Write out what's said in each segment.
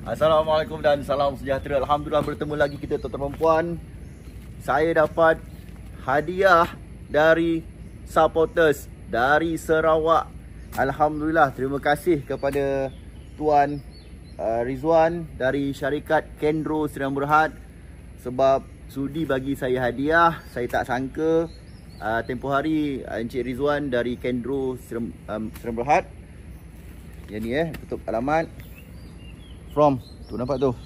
Assalamualaikum dan salam sejahtera. Alhamdulillah bertemu lagi kita tuan-tuan perempuan. Saya dapat hadiah dari supporters dari Sarawak. Alhamdulillah, terima kasih kepada Tuan Rizwan dari syarikat Kendro Sdn Bhd sebab sudi bagi saya hadiah. Saya tak sangka tempoh hari Encik Rizwan dari Kendro Sdn Bhd. Yang ni tutup alamat. From tu nampak tu.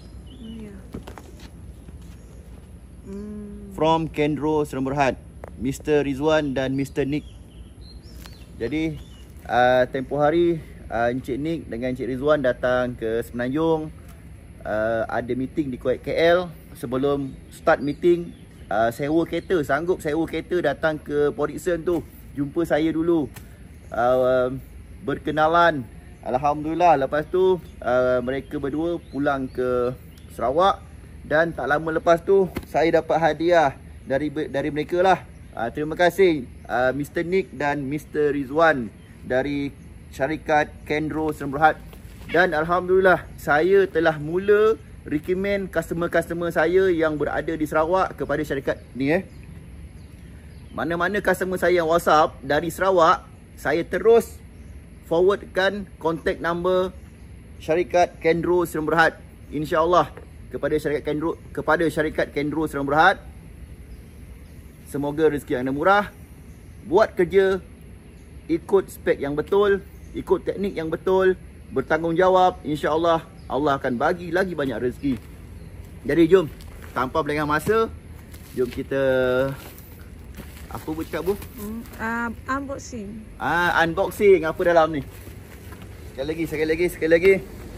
From Kendro Sdn Bhd, Mr. Rizwan dan Mr. Nick. Jadi tempoh hari Encik Nick dengan Encik Rizwan datang ke Semenanjung. Ada meeting di Kuwait KL. Sebelum start meeting, sewa kereta, sanggup sewa kereta datang ke Port Dickson tu. Jumpa saya dulu, berkenalan. Alhamdulillah, lepas tu mereka berdua pulang ke Sarawak. Dan tak lama lepas tu saya dapat hadiah dari mereka lah. Terima kasih Mr. Nick dan Mr. Rizwan dari syarikat Kendro Sdn Bhd. Dan Alhamdulillah, saya telah mula recommend customer-customer saya yang berada di Sarawak kepada syarikat ni. Mana-mana customer saya yang WhatsApp dari Sarawak, saya terus forwardkan contact number syarikat Kendro Sdn Bhd, insya-Allah kepada syarikat Kendro Sdn Bhd. Semoga rezeki anda murah, buat kerja ikut spek yang betul, ikut teknik yang betul, bertanggungjawab, insya-Allah Allah akan bagi lagi banyak rezeki. Jadi jom, tanpa berlengah masa, jom kita apa buat cakap Bu? Unboxing. Unboxing apa dalam ni. Sekali lagi.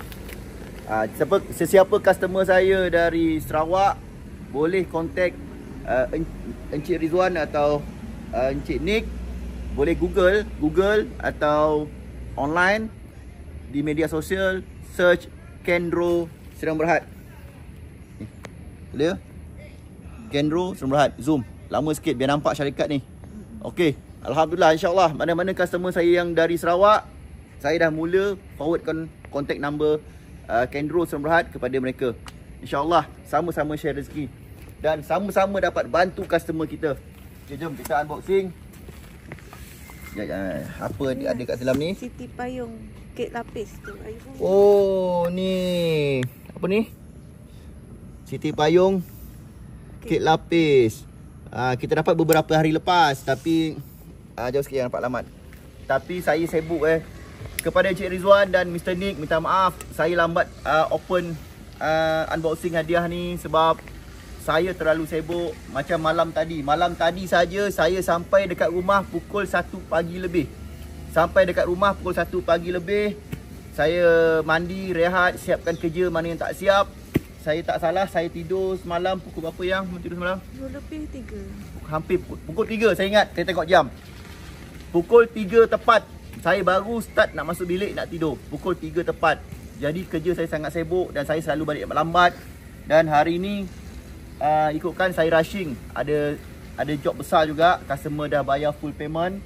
Sesiapa customer saya dari Sarawak boleh contact Encik Rizwan atau Encik Nick. Boleh Google atau online di media sosial, search Kendro Sdn Bhd. Boleh? Kendro Sdn Bhd. Zoom lama sikit biar nampak syarikat ni. Okey, Alhamdulillah, insya-Allah mana-mana customer saya yang dari Sarawak, saya dah mula forwardkan contact number Kendro Sdn Bhd kepada mereka. InsyaAllah sama-sama share rezeki dan sama-sama dapat bantu customer kita. Okay, jom kita unboxing. Apa ada kat dalam ni? Siti Payung kek lapis tu. Oh, ni. Apa ni? Siti Payung kek lapis. Kita dapat beberapa hari lepas, tapi jauh sikit yang nampak alamat. Tapi saya sibuk Kepada Encik Rizwan dan Mr. Nick, minta maaf saya lambat open unboxing hadiah ni sebab saya terlalu sibuk. Macam malam tadi saja saya sampai dekat rumah pukul 1 pagi lebih. Saya mandi, rehat, siapkan kerja mana yang tak siap. Saya tak salah, saya tidur semalam pukul berapa yang tidur semalam? 2:03. Hampir pukul 3 saya ingat, saya tengok jam. Pukul 3 tepat. Saya baru start nak masuk bilik nak tidur. Pukul 3 tepat. Jadi kerja saya sangat sibuk dan saya selalu balik lambat. Dan hari ni ikutkan saya rushing. Ada job besar juga. Customer dah bayar full payment.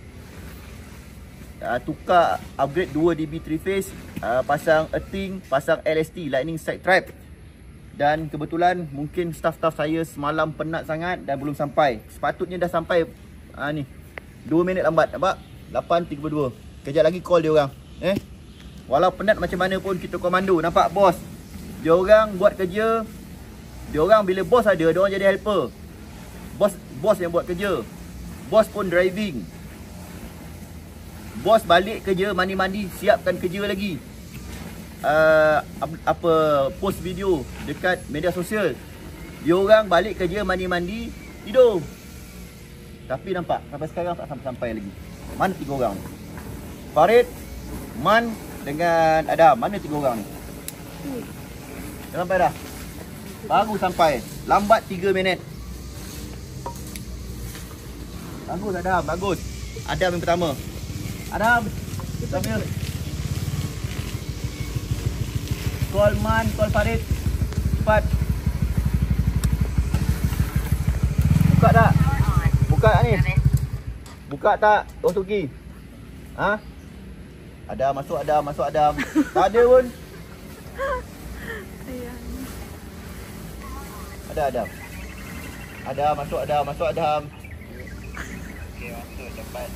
Tukar upgrade 2 DB 3 phase, pasang earthing, pasang LST Lightning Strike Trap. Dan kebetulan mungkin staff-staff saya semalam penat sangat dan belum sampai. Sepatutnya dah sampai ni 2 minit lambat. Nampak? 8.32. Kejap lagi call dia orang. Walau penat macam mana pun kita komando. Nampak bos? Dia orang buat kerja. Dia orang bila bos ada, dia orang jadi helper. Bos yang buat kerja. Bos pun driving. Bos balik kerja, mandi-mandi, siapkan kerja lagi. Post video dekat media sosial. Dia orang balik kerja, mandi-mandi, tidur. Tapi nampak sampai sekarang tak sampai lagi. Mana 3 orang ni? Farid, Man dengan Adam. Mana 3 orang ni? Dah sampai dah? Baru sampai. Lambat 3 minit. Bagus Adam, bagus. Adam yang pertama. Adam, sambil call Man, call Farid. Cepat. Buka tak? Buka tak ni? Buka tak? Orang Turki. Adam, masuk Adam. Tak ada pun. ada Adam. Adam, masuk Adam, masuk Adam. Okey, masuk cepat.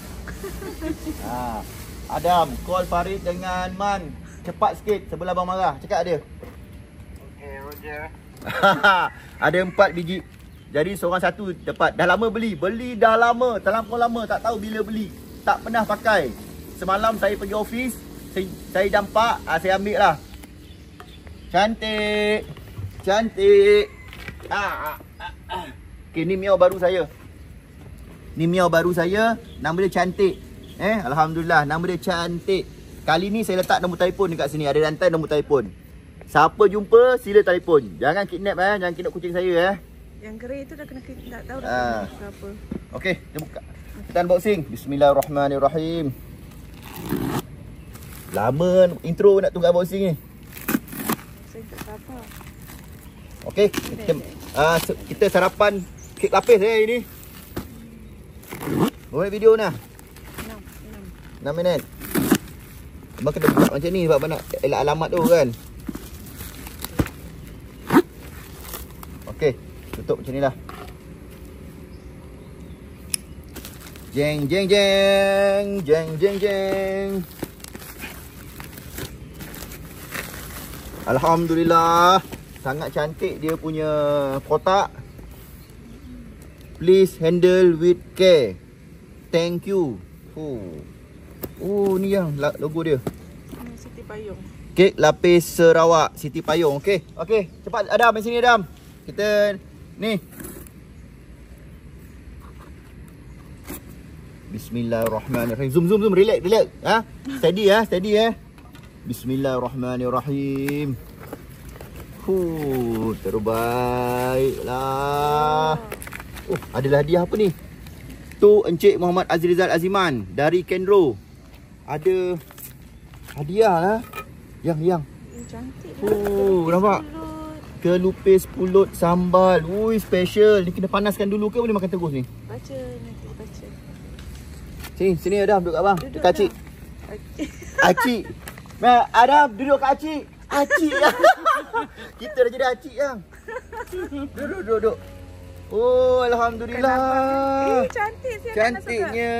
Adam, call Farid dengan Man. Cepat sikit sebelum abang marah. Cakap dia. Okey, Roger. Ada 4 biji. Jadi seorang satu dapat. Dah lama beli. Beli dah lama. Terlampau lama. Tak tahu bila beli. Tak pernah pakai. Semalam saya pergi office. Saya nampak. Saya ambil lah. Cantik. Cantik. Okay, ni miau baru saya. Ni miau baru saya. Nama dia Cantik. Alhamdulillah. Nama dia Cantik. Kali ni saya letak nombor telefon dekat sini. Ada rantai nombor telefon. Siapa jumpa, sila telefon. Jangan kidnap Jangan kidnap kucing saya Yang grey tu dah kena tak tahu dah apa. Okey, kita buka. Kita unboxing. Bismillahirrahmanirrahim. Lama intro nak tunggu unboxing ni. Saya tak sabar. Okey, kita sarapan kek lapis hari ni. Buat video nah. 6 minit. Abang kena buka macam ni sebab abang nak elak alamat tu kan. Okey, tutup macam ni lah. Jeng jeng jeng, jeng jeng jeng. Alhamdulillah, sangat cantik dia punya kotak. Please handle with care. Thank you. Oh, ni yang logo dia. Siti Payung. Kek lapis Sarawak, Siti Payung. Okey, okey. Cepat Adam, di sini Adam. Kita ni. Bismillahirrahmanirrahim. Zoom, relax. Steady steady Bismillahirrahmanirrahim. Terbaiklah. Oh, adalah hadiah apa ni? Tu Encik Muhammad Azrizal Aziman dari Kendro. Ada hadiah lah. Yang. Cantik. Nampak? Kelupis pulut sambal. Ui, special. Ni kena panaskan dulu ke boleh makan terus ni? Baca nanti baca. Sini Adam duduk kat abang. Duduk Dekat Acik. Acik. Adam duduk kat Acik. Acik. Kita dah jadi Acik yang. Duduk. Oh, alhamdulillah. Cantik saya. Cantiknya.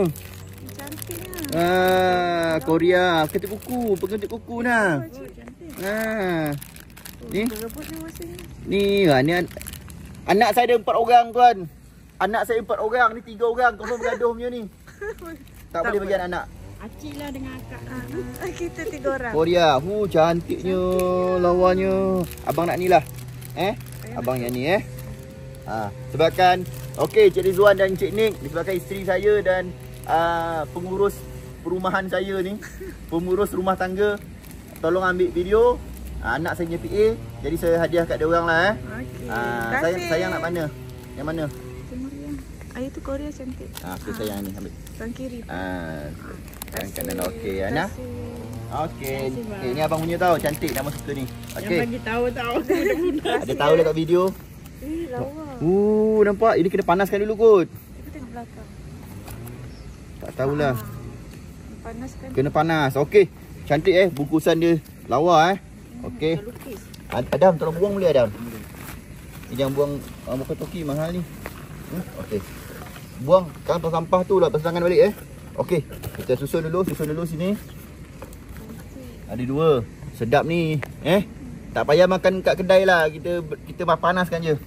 Cantiknya. Korea. Ketik kuku. Pengetik kuku nah. Cantik. Ni. Rebut ni masanya. Ni anak saya ada 4 orang tuan. Anak saya 4 orang, ni 3 orang. Kau pun bergaduh punya ni. Tak boleh bagi anak. Acik lah dengan akak. Kita 3 orang. Korea. Cantiknya lawannya. Abang nak ni lah. Abang yang ni sebabkan okey, Cik Rizwan dan Cik Nik, disebabkan isteri saya dan pengurus perumahan saya ni, pengurus rumah tangga, tolong ambil video anak saya punya PA. Jadi saya hadiah kat dia orang lah Okey. sayang nak mana? Yang mana? Air tu Korea cantik. Okey, sayang ni ambil. Tangan kiri. Tangan kanan okey Ana. Okey, ni abang punya tau, cantik nama suka ni. Okey. Yang bagi tahu budak-budak. Ada tahu dekat video. Lawa. Nampak? Ini kena panaskan dulu kot. Kita di belakang. Tak tahulah. Panaskan. Kena panas. Okey. Cantik bungkusan dia lawa Okey. Adam, tolong buang boleh Adam? Jangan buang muka toki mahal ni. Okey. Buang kantong sampah tu lah, pasangan balik Okey. Kita susun dulu sini. Ada 2. Sedap ni. Tak payah makan kat kedai lah. Kita panaskan je.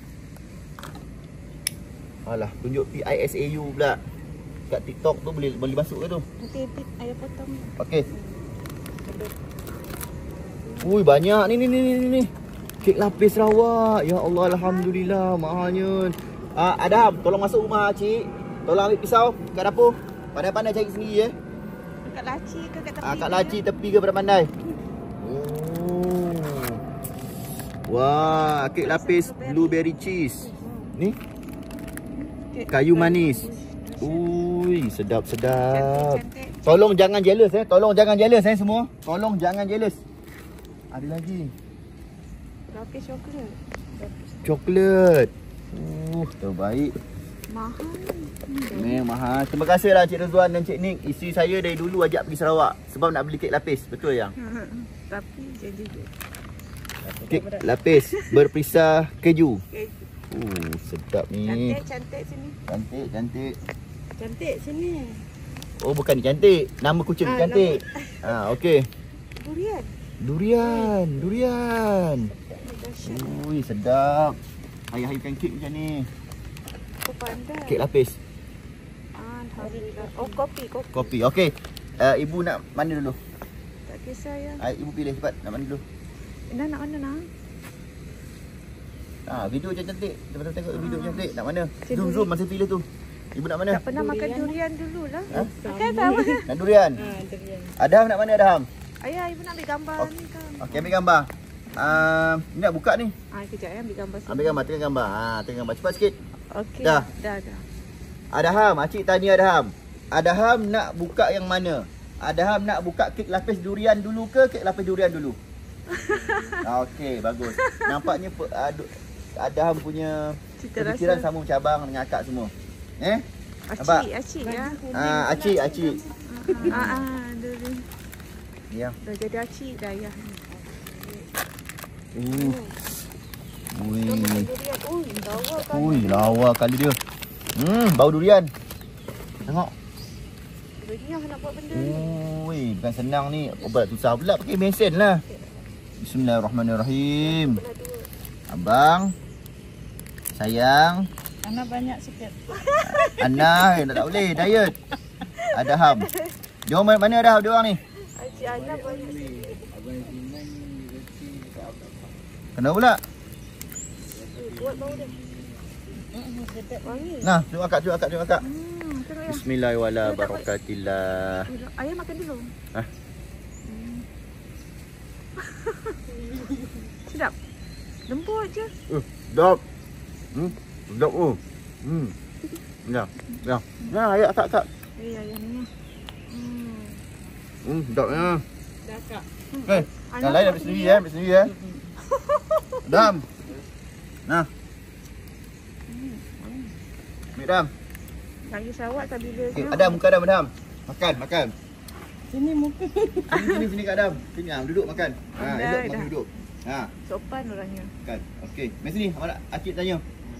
Alah, tunjuk PISAU pula. Kat TikTok tu boleh masuk ke tu? Nanti edit ayah potong. Okey. Ui, banyak ni. Kek lapis Sarawak. Ya Allah, alhamdulillah, mahalnya. Adam, tolong masuk rumah Cik. Tolong ambil pisau kat dapur. Pandai-pandai cari sendiri Kat laci ke kat tepi? kat laci tepi ke pandai. Wah, kek lapis blueberry cheese. Ni kayu manis. Ui, sedap. Cantik. Tolong jangan jealous semua. Tolong jangan jealous. Ada lagi. Lapis coklat. Coklat. Terbaik. Mahal. Memang mahal. Terima kasih lah Cik Rizwan dan Cik Nik. Isteri saya dari dulu ajak pergi Sarawak sebab nak beli kek lapis. Betul yang? Tapi jadi je. Kek lapis berperisa keju. Okay. Sedap ni. Cantik sini. Cantik. Cantik sini. Oh, bukan ni cantik. Nama kucing ni cantik. Okey. Durian. Durian. Dahsyat. Ui, sedap. Ayah-ayahkan kek macam ni. Aku pandai. Kek lapis. Alhamdulillah. Oh, kopi. Kopi. Okey. Ibu nak mana dulu? Tak kisah ya. Ibu pilih cepat. Nak mana dulu? Nak mana nak? Video macam cantik. Kita tengok video macam cantik. Nak mana? Cenduri. Zoom masa pilih tu. Ibu nak mana? Tak pernah makan durian dululah. Makan tak? Nak durian? Durian. Adham nak mana Adham? Ayah, ibu nak ambil gambar ni kan. Okey, ambil gambar. Ni nak buka ni. Kejap ya, ambil gambar sini. Ambil gambar, tengok gambar. Tengok gambar. Cepat sikit. Okey. Dah. Dah. Adham, Acik tanya Adham. Adham nak buka yang mana? Adham nak buka kek lapis durian dulu ke kek lapis durian dulu? Okey, bagus. Nampaknya Adham punya pemikiran sama macam abang dengan akak semua. Nampak? Acik ya. Acik. Dulu. Ya. Dah jadi acik dah ya. Lawa kali dia. Bau durian. Tengok. Renyah nak buat benda ni. Bukan senang ni. Susah pula pakai mesin lah. Bismillahirrahmanirrahim. Abang. Sayang. Ana banyak sikit. Ana tak boleh diet. Adham. Dia mana dah dia orang ni? Acik Ana banyak sikit. Kenapa pula? Buat bau dia. Wangi. Nah, tengok akak. Bismillahirrahmanirrahim. Ayah makan dulu. Sedap. Lembut je. Sedap. Sedap tu. Ya. Ayah akak. Ayah ni. Sedapnya. Dah kak. Okey. Yang lain ambil sendiri ya. Dam. Nah. Ambil Dam. Lagi sawat tak bila Okay, je. Adam, muka Adam. Makan. Sini muka. Sini Kak Adam. Sini duduk makan. Elok makan duduk. Sopan orangnya. Makan. Okey. Mari sini. Acik tanya.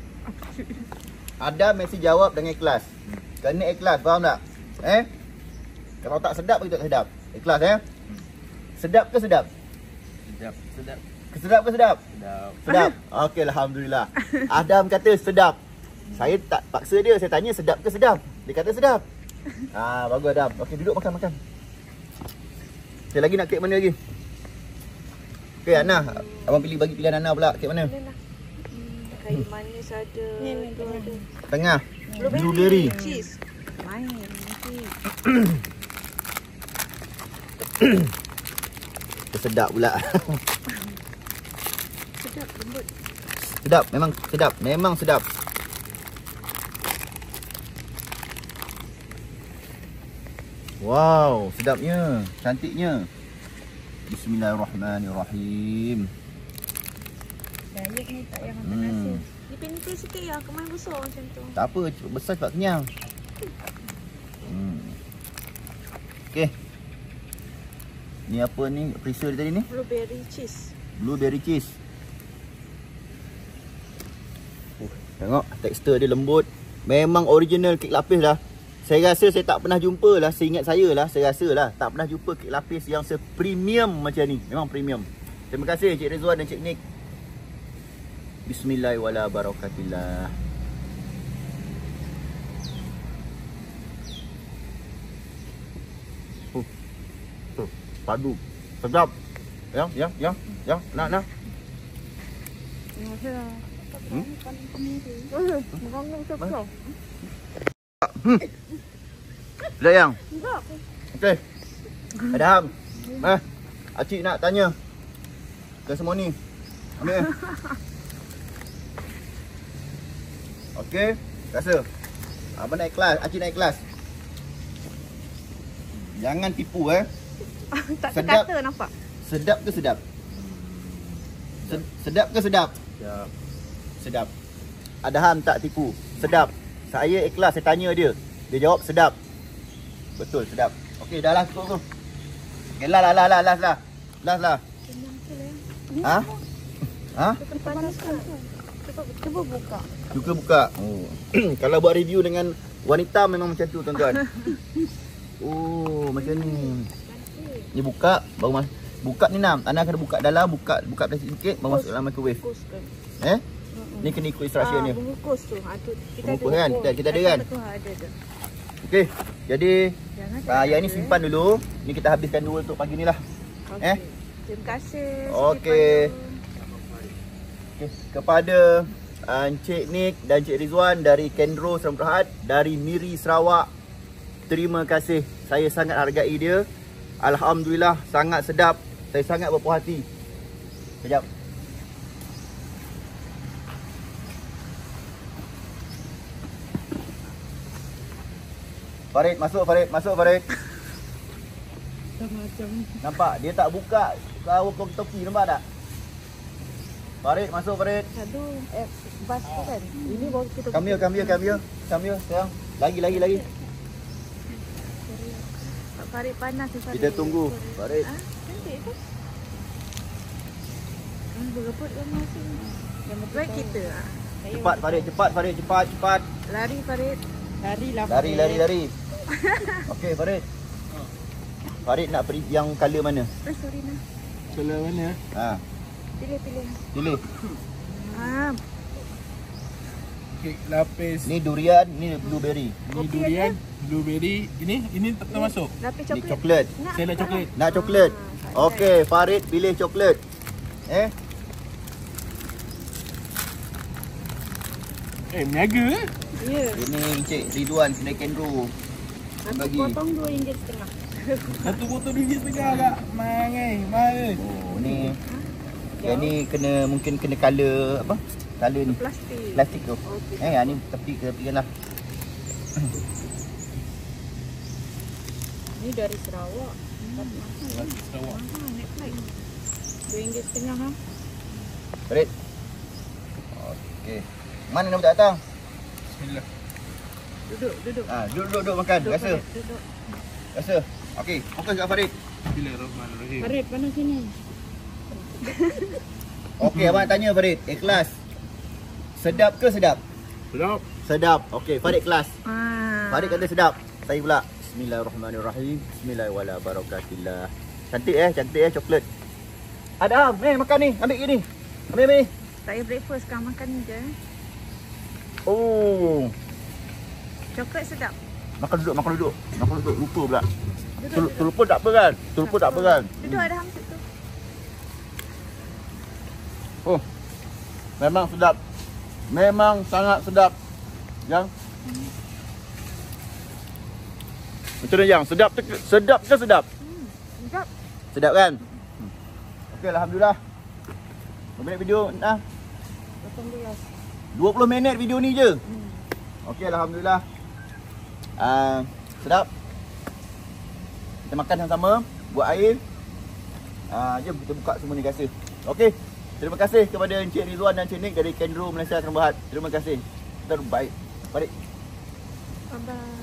Adam mesti jawab dengan ikhlas. Kena ikhlas, faham tak? Kalau tak sedap bagi tak sedap. Ikhlas Sedap ke sedap? Sedap. Sedap ke sedap? Sedap. Okey, alhamdulillah. Adam kata sedap. Saya tak paksa dia, saya tanya sedap ke sedap. Dia kata sedap. Bagus Adam. Okey, duduk makan. Saya lagi nak kek mana lagi? Okey, Ana. Abang bagi pilihan Ana pula. Kek mana? Kayu manis ada. Ni ada. Tengah. Blueberry. Cheese. Main nanti. Sedap pula. Sedap, lembut. Sedap, memang sedap. Wow, sedapnya, cantiknya. Bismillahirrahmanirrahim. Saya ni tak yang nasi. Nipis sikit ya, kau main besar macam tu. Tak apa, besar cepat kenyang. Okey. Ni apa ni? Perisa dia tadi ni? Blueberry cheese. Tengok tekstur dia lembut. Memang original kek lapis lah. Saya rasa saya tak pernah jumpa lah. Seingat saya lah, saya rasa lah tak pernah jumpa kek lapis yang sepremium macam ni. Memang premium. Terima kasih Cik Rizwan dan Cik Nick. Bismillahirrahmanirrahim. Padu. Sedap. Ya. Nak. Sedap yang? Okey. Adam. Acik nak tanya. Ke semua ni. Ambil. Okey. Rasa. Abang naik kelas. Acik naik kelas. Jangan tipu Tak sedap. terkata nampak. Sedap ke sedap? Sedap ke sedap? Sedap. Adham tak tipu. Sedap. Saya ikhlas, saya tanya dia. Dia jawab sedap. Betul, sedap. Okey, dah lah cukup tu. Okey, last lah. Kenyang ke lah. Ha? Panaskan. Cuba buka. Juga buka. Oh. Kalau buat review dengan wanita memang macam tu tuan-tuan. Oh, macam ni. Ni buka, baru buka ni Nam. Ana kena buka dalam, buka plastik sikit, baru masuk dalam microwave. Ni kena ikut instruction dia. Bungkus tu. Tu kita Bungkus kan? Kita ada kan? Ada. Okey. Jadi yang ni simpan dulu. Ni kita habiskan dulu untuk pagi ni lah. Okay. Terima kasih. Okey. Kepada Encik Nick dan Encik Rizwan dari Kendro Seramu Berhad, dari Miri Sarawak. Terima kasih. Saya sangat hargai dia. Alhamdulillah sangat sedap. Saya sangat berpuas hati. Sekejap. Farid, masuk Farid, masuk Farid. Nampak? Dia tak buka toki, nampak tak? Farid, masuk Farid. Aduh, bas tu kan. Ini baru kita Come here, sekarang. Lagi. Pak Farid panas ni Farid. Kita tunggu, Farid. Cantik tu. Berebut kan masih. Yang betul kita. Cepat Farid, cepat. Lari Farid. Lari. Okey, Farid. Farid nak beri yang color mana? Sorry nah. Color mana? Ha, Pilih. Ah, Kek lapis. ni durian, ni blueberry. Ini durian, blueberry. Ini tak termasuk. lapis Ni coklat. coklat. Saya nak coklat. Nak coklat. Okey, Farid pilih coklat. Niaga eh? Ya. Ini Encik Ridwan kedai Kendro. Bagi. Potong RM2.5. Satu botol RM2.5 kak. Mahal. Oh, ni. Yang ni mungkin kena color apa? Color ni. Plastik tu. Okey. Ni tepikanlah. Ni dari Sarawak. Sarawak. Naik flight. RM2.5 ha. Farid. Okey. Mana nak datang? Bismillah. Duduk. Duduk makan. Duduk, Rasa. Farid, duduk. Rasa. Okey, fokus kat Farid. Bismillahirrahmanirrahim. Farid, panas sini. Okey, abang tanya Farid, ikhlas. Sedap ke sedap? Sedap. Sedap. Okey, Farid kelas. Farid kata sedap. Saya pula Bismillahirrahmanirrahim. Bismillahirrahmanirrahim. Cantik coklat. Adam, makan ni. Ambil gini. Ambil ni. Saya breakfast kan makan ni je. Oh. Coklat sedap. Makan duduk. Lupa pula. Duduk. Terlupa tak apa kan? Duduk ada hamsit tu. Oh. Memang sedap. Memang sangat sedap. Yang macam mana yang sedap ke sedap? Sedap. Sedap kan? Okey, alhamdulillah. Berapa minit video? 20 minit video ni je. Okey, alhamdulillah. Sedap. Kita makan sama-sama, buat air. Jom kita buka semua ni rasa. Okey. Terima kasih kepada Encik Rizwan dan Encik Nick dari Kendro Malaysia Seramu Berhad. Terima kasih. Terbaik. Balik. Bye-bye.